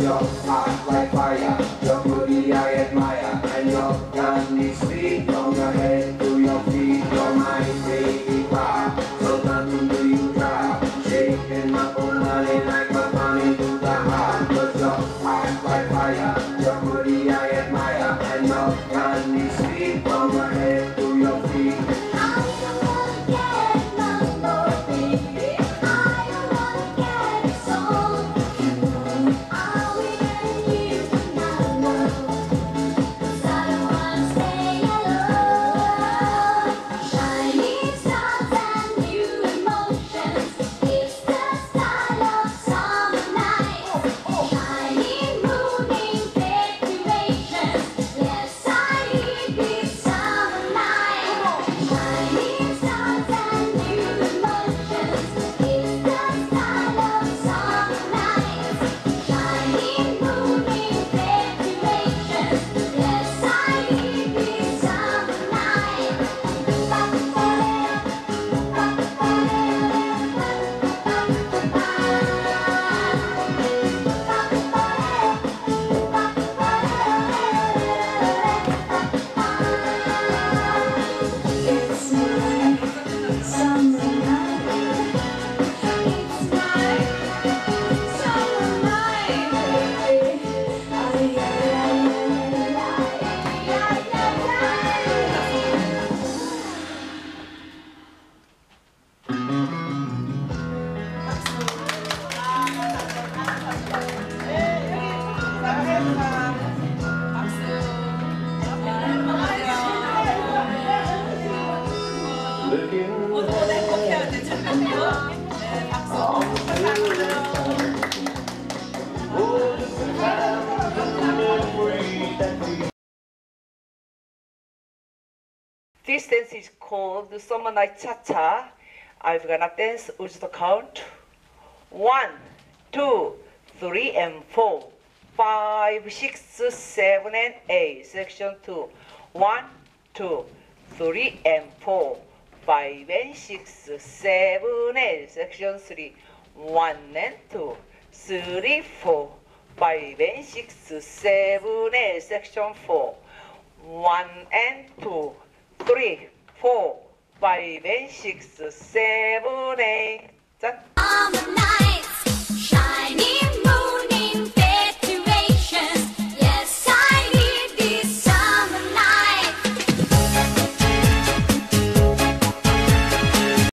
you're hot like fire. Your beauty I admire, and your gun is sweet. From your head to your feet, your mind baby pop. So nothing do you drop, shaking up on money like a bunny to the heart. Cause you're hot like fire. Your beauty I admire, and your gun is sweet. From your head to your feet. This dance is called the Summer Night Cha-Cha. I'm gonna dance with the count 1, 2, 3, and 4, 5, 6, 7, and 8. Section 2. 1, 2, 3, and 4, 5, and 6, 7, 8. Section 3. 1 and 2, 3, 4, 5, and 6, 7, 8. Section 4. 1 and 2, 3, 4, 5, and 6, 7, 8. 짠!